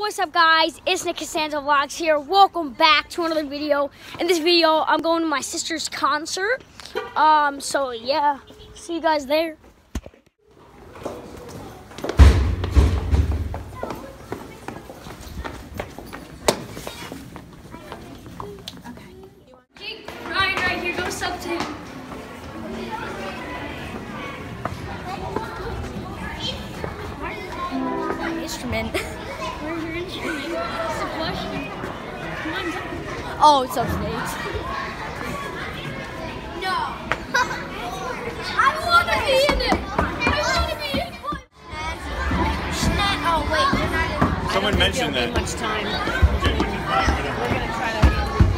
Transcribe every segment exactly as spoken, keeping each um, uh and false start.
what's up guys, it's Nick Costanzo Vlogs here. Welcome back to another video. In this video, I'm going to my sister's concert. Um, so yeah, see you guys there. Okay. Jake Ryan right here, go sub to him. Instrument. Where's your instrument? It's a question. Come on, go. Oh, it's upstage. No. I want to be in it. I want to be in it. Snap. Oh, wait. You're not in. Someone mentioned that. Much time. Okay. We're going to try to.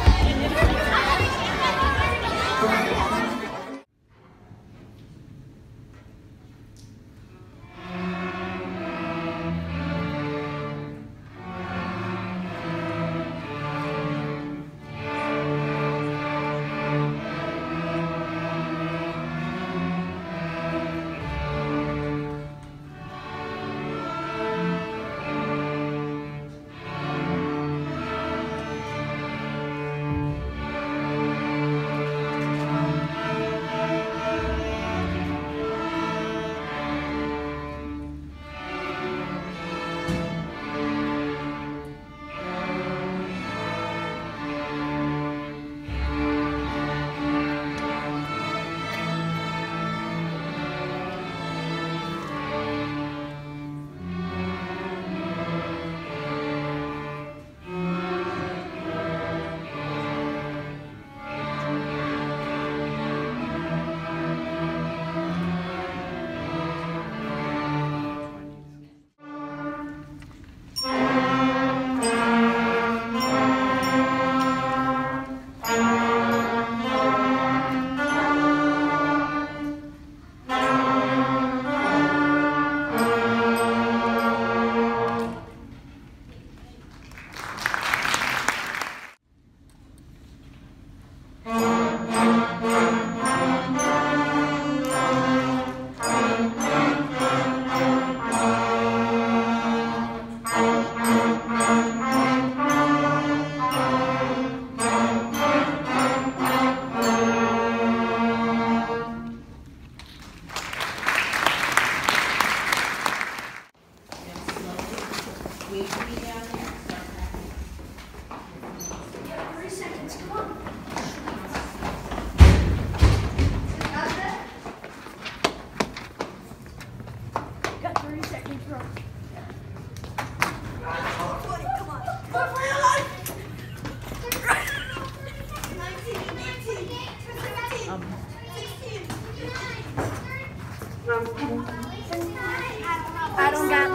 I don't got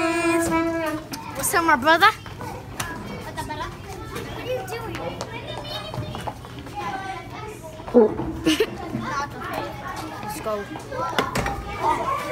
laces. What's up, my brother? What are you doing? Let's go.